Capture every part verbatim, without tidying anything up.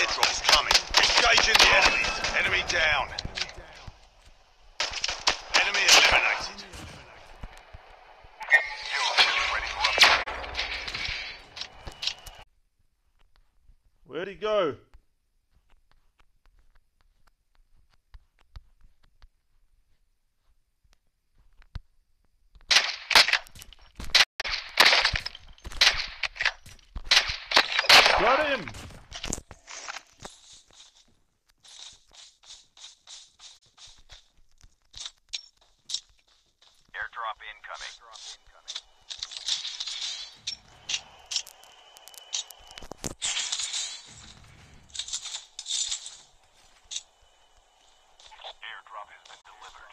airdrop is coming. Engaging the enemies. Enemy down. Enemy eliminated. Ready for upgrade. Where'd he go? Got him! Airdrop incoming. Airdrop incoming. Airdrop has been delivered.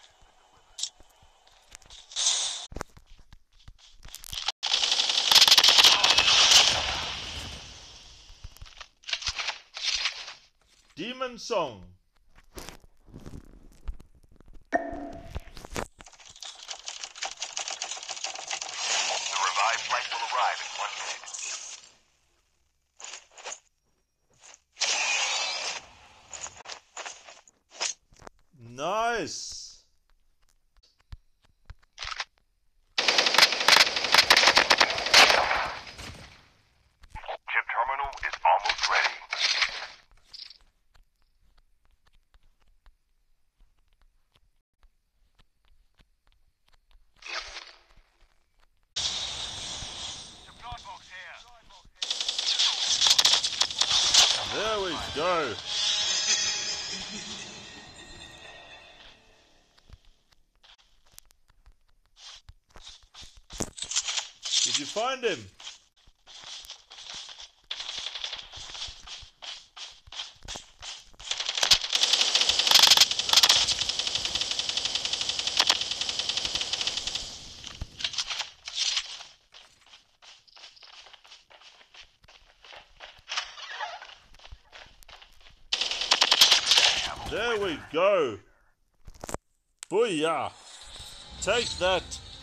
Demon Song. The revived flight will arrive in one minute. Nice. Chip terminal is almost ready. There we go. Did you find him? There we go. Booyah. Take that.